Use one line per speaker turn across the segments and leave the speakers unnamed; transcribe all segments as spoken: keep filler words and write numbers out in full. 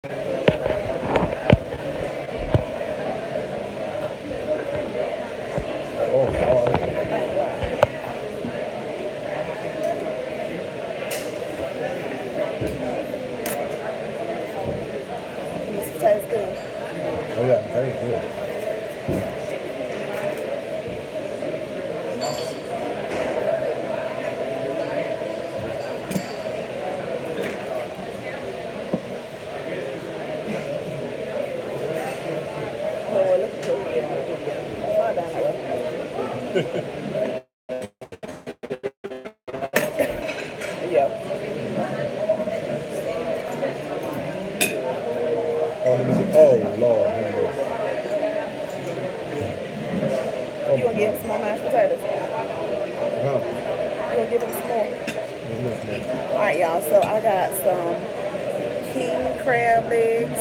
Oh, Lord.
This tastes good.
Oh, yeah, very good.
Oh, look at you. Far down there. Yeah.
Oh, let me see. Oh, Lord. Have mercy. Oh,
You
my
gonna give
God.
him some more mashed potatoes?
Huh?
You gonna give him some more?
What's this, man?
All right, y'all. So I got some king crab legs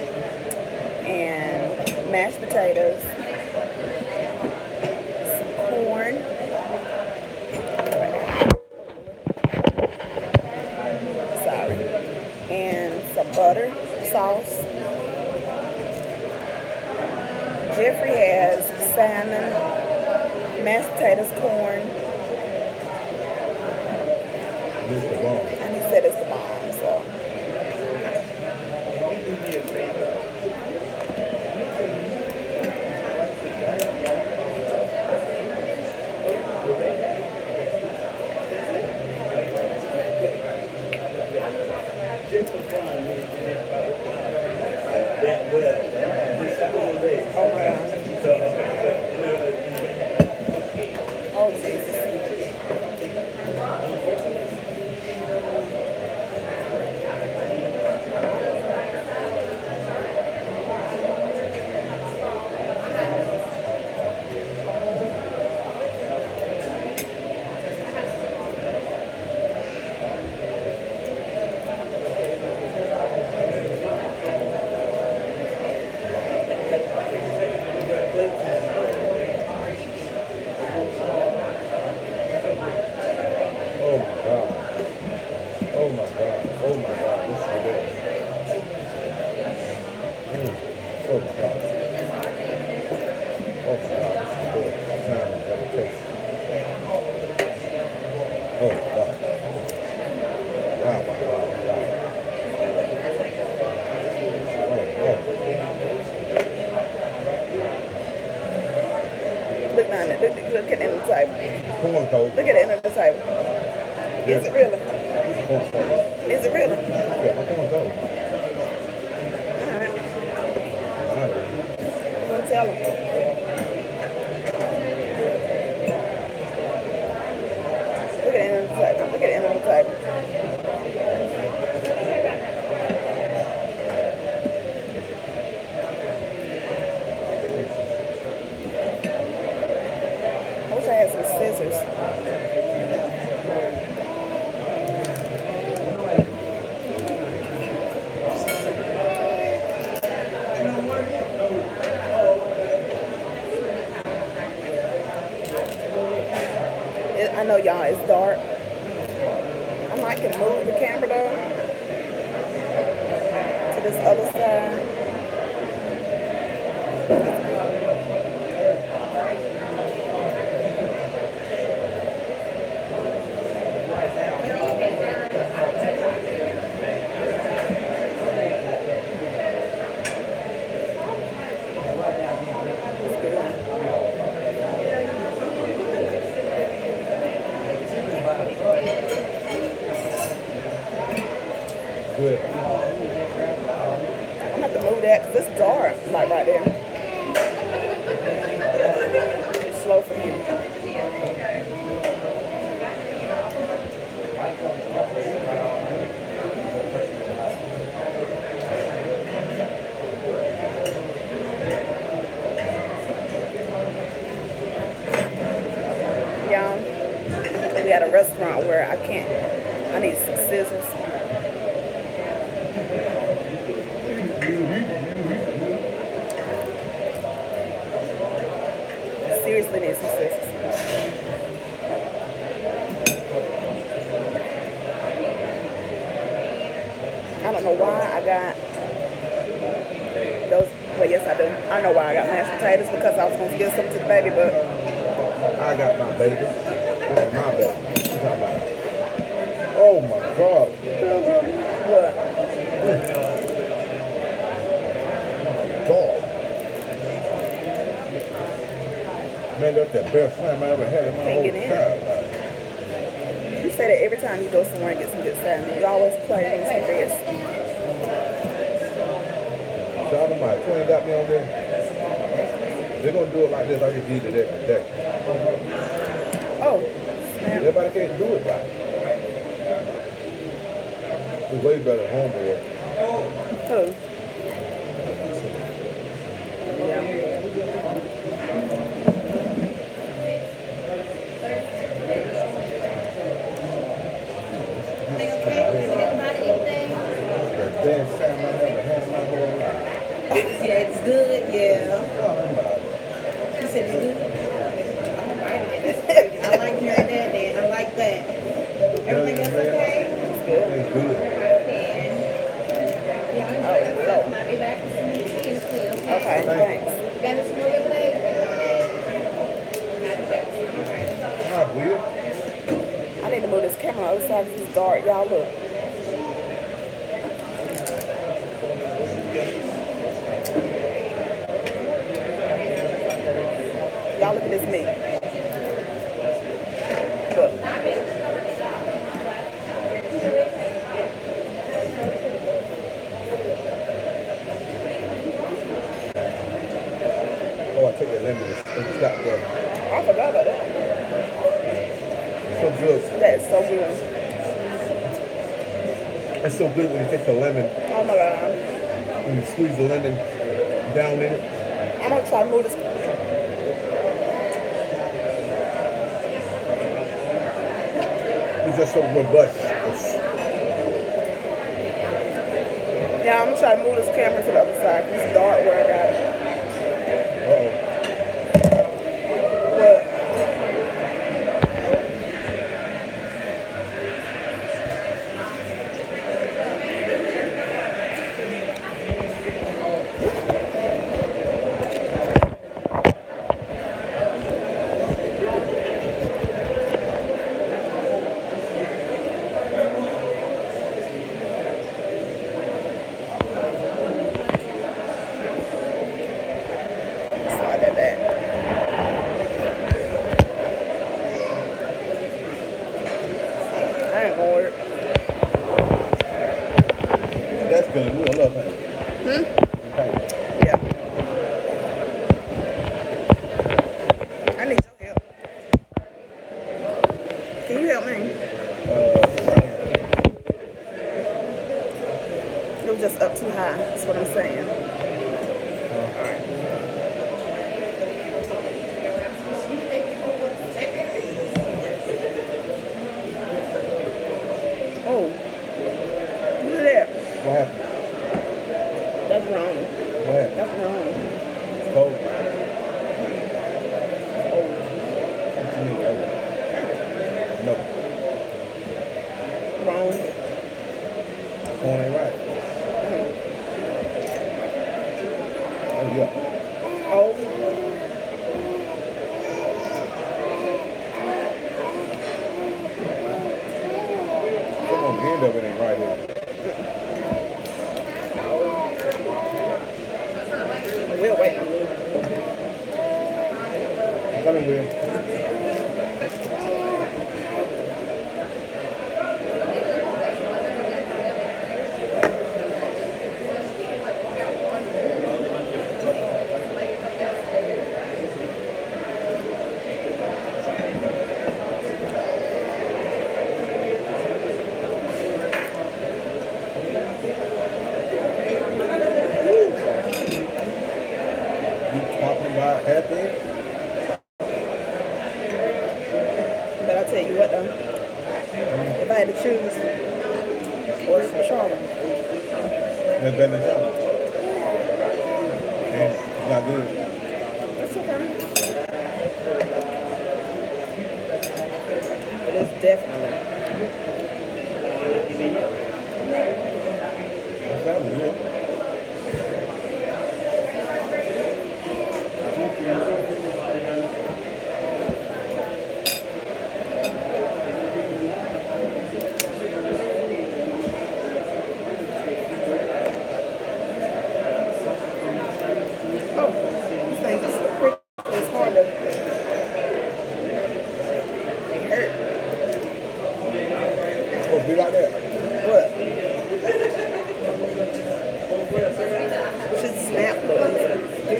and mashed potatoes, some corn, sorry, and some butter, sauce. Jeffrey has salmon, mashed potatoes, corn,
This is the bomb.
and he said it's the bomb. So oh my god. Oh Jesus.
Oh, my God. Oh, my God. Oh, my God. This is good. Mm. Oh, my God. Oh, my God. This is good. Time to have a taste. Oh, my God. Wow, wow, wow, wow. Oh, oh.
Look down there. Look, look at the end of the table.
Corn cold.
Look at the end of the table. Is it really?
Corn cold.
Is it really?
Yeah, my corn cold.
All right.
All right.
I'm gonna tell him. Look at the end of the table. Look at the end of the table. I wish I had some scissors. It, I know y'all, it's dark. I might can move the camera though to this other side. It's good.
Good.
I'm gonna have to move that because it's dark, like right there. It's slow for you. Y'all, we at a restaurant where I can't, I need some scissors. Seriously need some scissors. I don't know why I got Well, yes, I do. I know why I got mashed potatoes because I was going to give some to the baby, but
I got my baby. This is my baby. What you talking about? Oh my God.
what?
God. Man, that's the best time I ever had in my
Can't
whole
get in.
time.
You say that every time you go somewhere and get some good salmon. You always play in some fish.
Shout them out. You ain't got me on there. They're going to do it like this. I just need it every day.
Oh, snap.
Everybody can't do it right. It's way better at home boy.
Who? Yeah.
The best time I ever had in my whole life.
Yeah, it's good, yeah.
Tell them about it.
You said it's good? Alright, I like hearing that then. I like that. Everything else okay?
It's good. It's good.
Yeah, I'm good. Might be back with some new cheese too, okay?
Okay, thanks.
You got this more over there?
Not weird.
I need to move this camera on the other side because it's dark. Y'all look. Y'all look at this meat. Look.
Oh, I took the lemon. It's got the,
I forgot about that.
it's so good.
That's so good.
It's so good when you take the lemon,
Oh my God.
when you squeeze the lemon down in it.
I'm gonna try to move this.
It's just so robust. It's,
Yeah, I'm gonna try to move this camera to the other side because it's dark where I got it.
uh-oh.
What? Slide that back. I ain't gonna work.
That's good. We love that.
Hmm?
Okay.
Yeah. I need your help. Can you help me? It was just up too high. That's what I'm saying. Oh. Look at that.
What happened?
That's wrong.
What happened?
That's wrong.
It's cold.
Oh.
What you mean? No.
Wrong.
Corn ain't right. Oh, yeah.
Oh.
Come on, the end of it ain't right here.
We'll wait.
I'm coming with it. You talking about happy?
But I tell you what though, if I had to choose, what's for Charlotte?
That's better than Charlotte. And it's not good.
That's okay. It is definitely.
That sounds good.
snap though.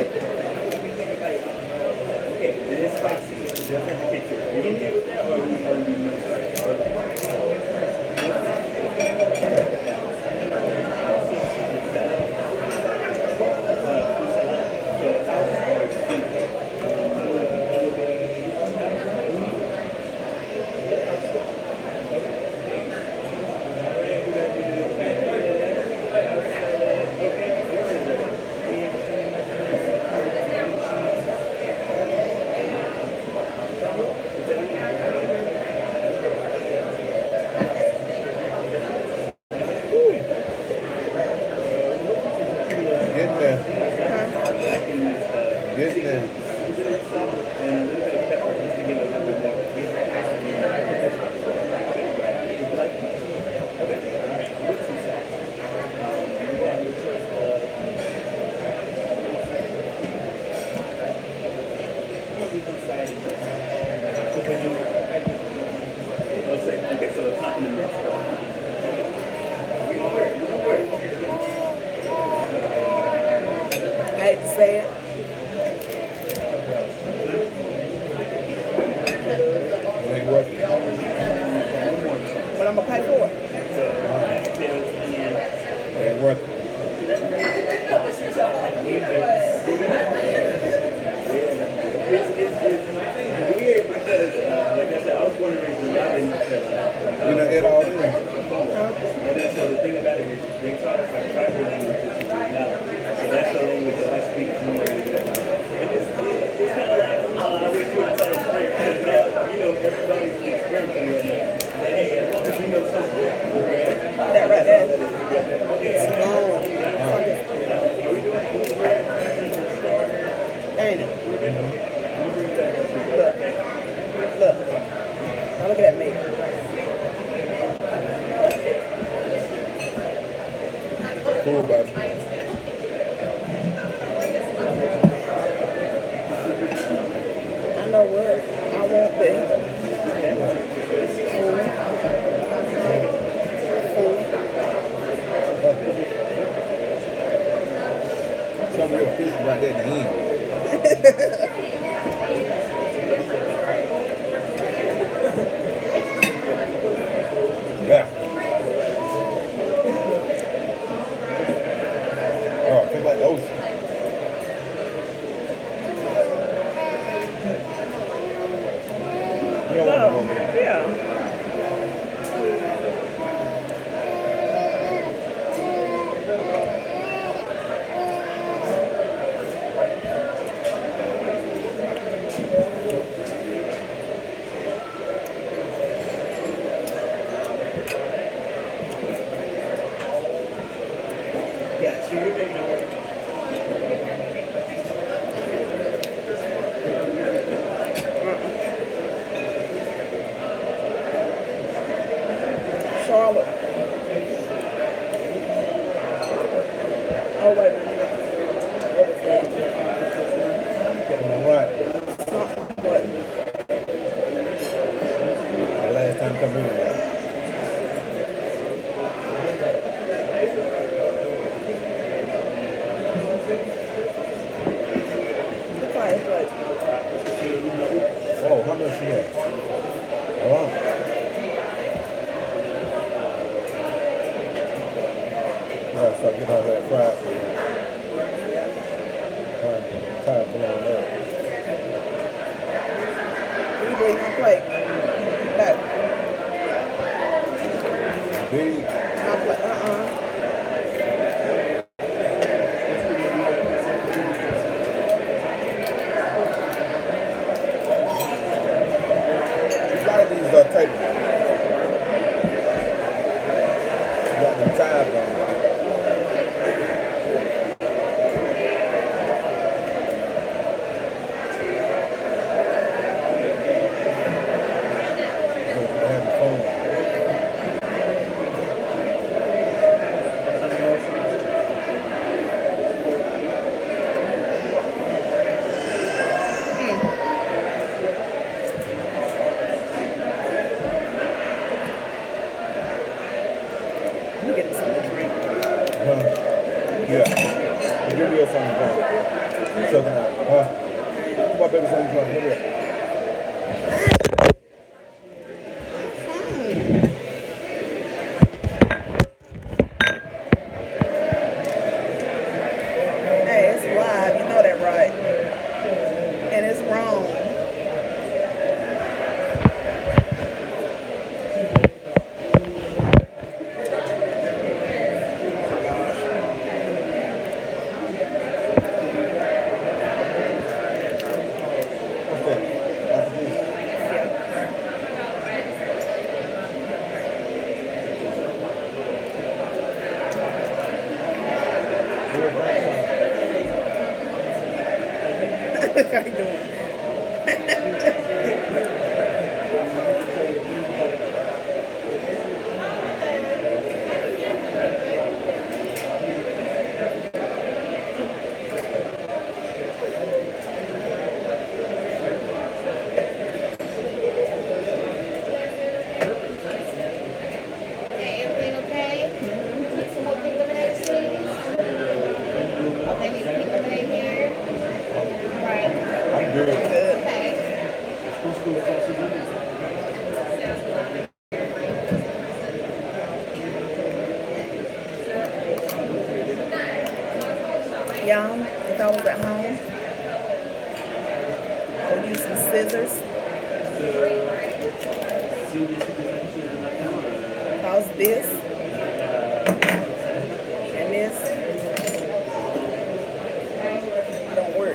Getting there. Getting there.
I hate to say it.
It ain't worth it.
But I'm gonna pay for it.
It ain't worth it. You know, it all in.
That right there. It's long. Ain't it? Look. Look. Now look at that meat.
Cool, baby.
I know what I want this.
Some real fish right there at the end. Yeah. Oh, think like those. You don't want to go there.
Yeah.
Give me a something from. Choking out. Huh? What baby something from? Give me a.
Hey, it's live. You know that, right? And it's wrong.
What's that? That's the juice. Real grandson.
How you doing?
Okay, everything okay? Some more pink lemonade, please. Okay, we pink lemonade here. Right.
I'm good.
Okay.
Y'all, if I was at home, I would use some scissors. If I was this and this, it don't work.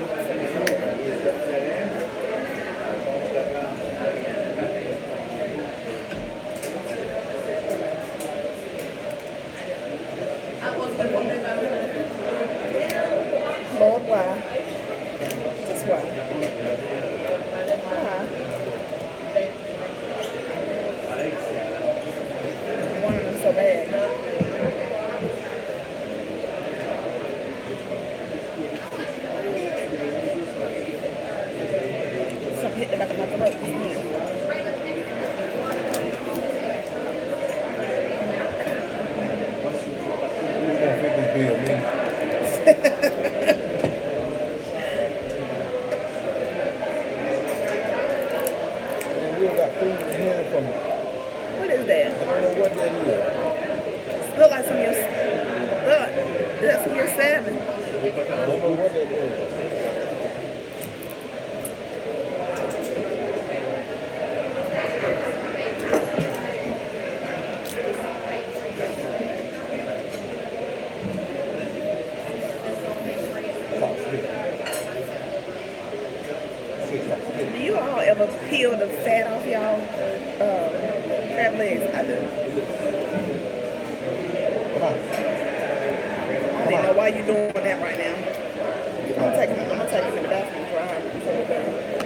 Lord, why? Just why? Why? I wanted them so bad. Something hit the back of my throat.
Who's gonna fit this bill? Me? And we got food in here from.
What is that?
I don't know what that is.
Look like some of your, look, is that some of your salmon?
I don't know what that is. Top stick. Stick, top stick.
Do you all ever peel the fat off y'all uh, crab legs? I do.
Come on.
I don't even know why you're doing that right now. I'm gonna take him, I'm gonna take him to the bathroom for her.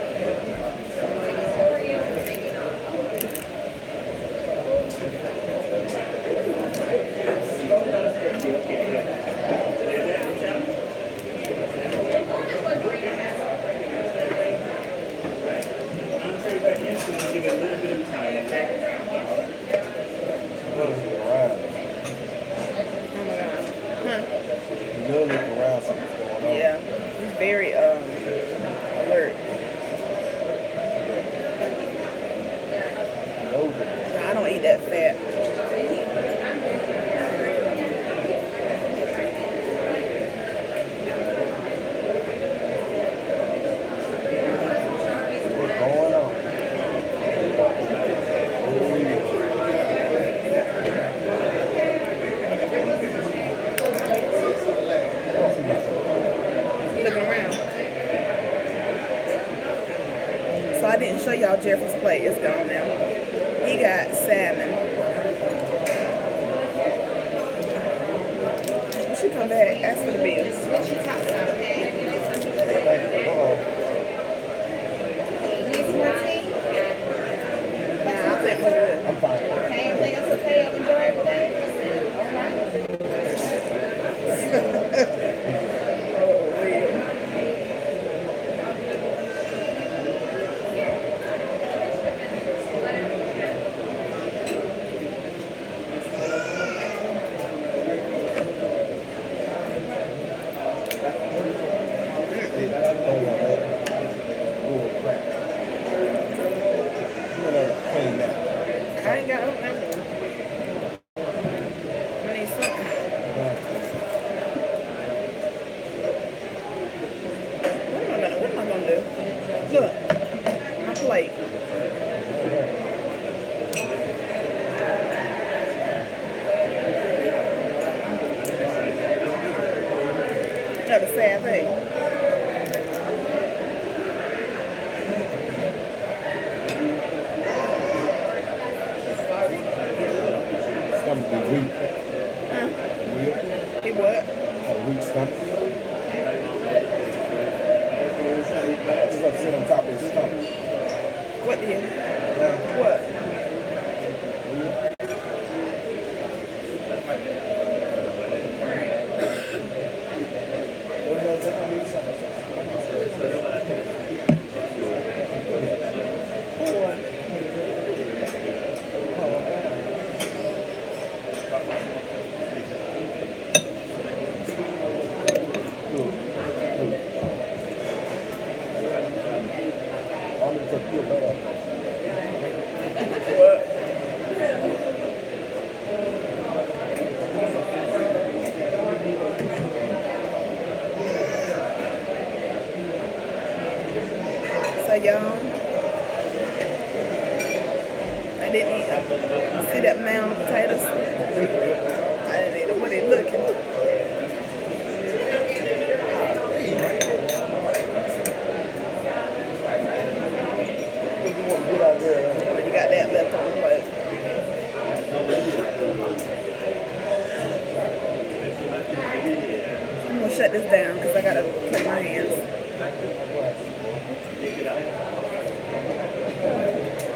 Around.
Oh my god. Huh?
You know, look around, something's going on.
Yeah. He's very um alert.
Knows it.
No, I don't eat that fat.
What's going on?
Looking around. So I didn't show y'all Jeffrey's plate. It's gone now. He got salmon. You should come back. Ask for the bills.
What you talking about, okay?
Uh-oh.
Need some more tea?
Nah, I think we're good.
I'm fine.
Okay, everything else okay? Y'all enjoy everything? All right.
Oh, weird. plate. That's a sad thing.
Stomach be weak.
Huh?
Weak.
He what?
A weak stomach. Just like sit on top of his stomach.
What did?
Yeah.
What? So y'all, I didn't eat. See that mound of potatoes? I didn't eat them. What they looking? But you got that left on the plate. I'm gonna shut this down because I gotta clean my hands.